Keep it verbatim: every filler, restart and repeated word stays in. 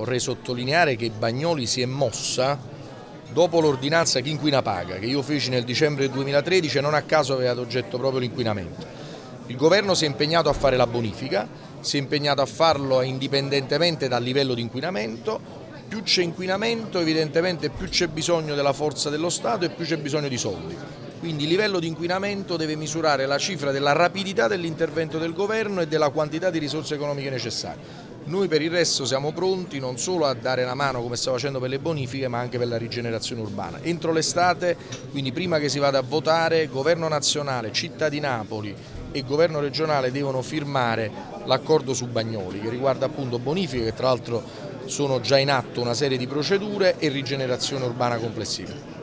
vorrei sottolineare che Bagnoli si è mossa dopo l'ordinanza Chi inquina paga, che io feci nel dicembre del duemilatredici e non a caso aveva ad oggetto proprio l'inquinamento. Il governo si è impegnato a fare la bonifica, si è impegnato a farlo indipendentemente dal livello di inquinamento. Più c'è inquinamento, evidentemente più c'è bisogno della forza dello Stato e più c'è bisogno di soldi. Quindi il livello di inquinamento deve misurare la cifra della rapidità dell'intervento del governo e della quantità di risorse economiche necessarie. Noi per il resto siamo pronti non solo a dare la mano come stiamo facendo per le bonifiche, ma anche per la rigenerazione urbana. Entro l'estate, quindi prima che si vada a votare, Governo nazionale, Città di Napoli e Governo regionale devono firmare l'accordo su Bagnoli, che riguarda appunto bonifiche, che tra l'altro sono già in atto una serie di procedure, e rigenerazione urbana complessiva.